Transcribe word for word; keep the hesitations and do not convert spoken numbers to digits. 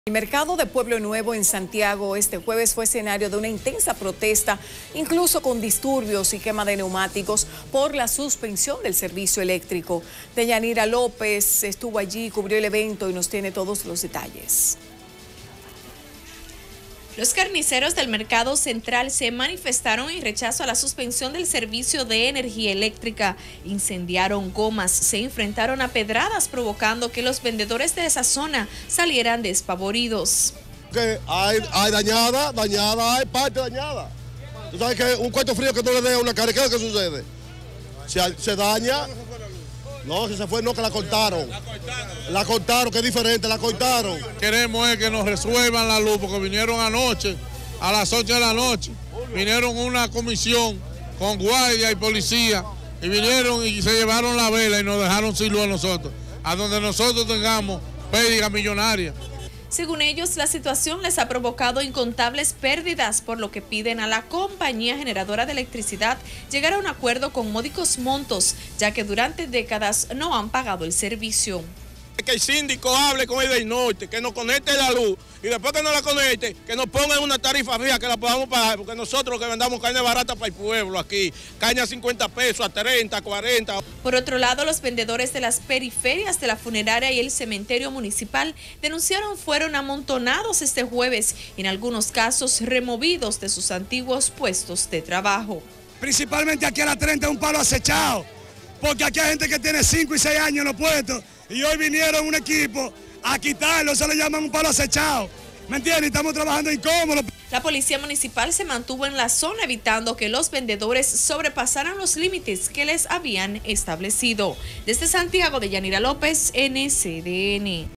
El mercado de Pueblo Nuevo en Santiago este jueves fue escenario de una intensa protesta, incluso con disturbios y quema de neumáticos por la suspensión del servicio eléctrico. Deyanira López estuvo allí, cubrió el evento y nos tiene todos los detalles. Los carniceros del mercado central se manifestaron en rechazo a la suspensión del servicio de energía eléctrica. Incendiaron gomas, se enfrentaron a pedradas, provocando que los vendedores de esa zona salieran despavoridos. Que hay, hay dañada, dañada, hay parte dañada. Tú sabes que un cuarto frío que no le dé a una carne, ¿qué es lo que sucede? Se, se daña. No, si se fue, no, que la cortaron. La cortaron. La cortaron, que es diferente, la cortaron. Queremos es que nos resuelvan la luz, porque vinieron anoche, a las ocho de la noche, vinieron una comisión con guardia y policía, y vinieron y se llevaron la vela y nos dejaron sin luz a nosotros, a donde nosotros tengamos pérdida millonaria. Según ellos, la situación les ha provocado incontables pérdidas, por lo que piden a la compañía generadora de electricidad llegar a un acuerdo con módicos montos, ya que durante décadas no han pagado el servicio. Que el síndico hable con el del norte, que nos conecte la luz y después que nos la conecte, que nos pongan una tarifa fija que la podamos pagar, porque nosotros que vendamos carne barata para el pueblo aquí, caña a cincuenta pesos, a treinta, a cuarenta. Por otro lado, los vendedores de las periferias de la funeraria y el cementerio municipal denunciaron fueron amontonados este jueves, en algunos casos removidos de sus antiguos puestos de trabajo. Principalmente aquí a la treinta es un palo acechado, porque aquí hay gente que tiene cinco y seis años en los puestos, y hoy vinieron un equipo a quitarlo, se le llaman un palo acechado. ¿Me entiendes? Estamos trabajando incómodos. La policía municipal se mantuvo en la zona evitando que los vendedores sobrepasaran los límites que les habían establecido. Desde Santiago, Deyanira López, N C D N.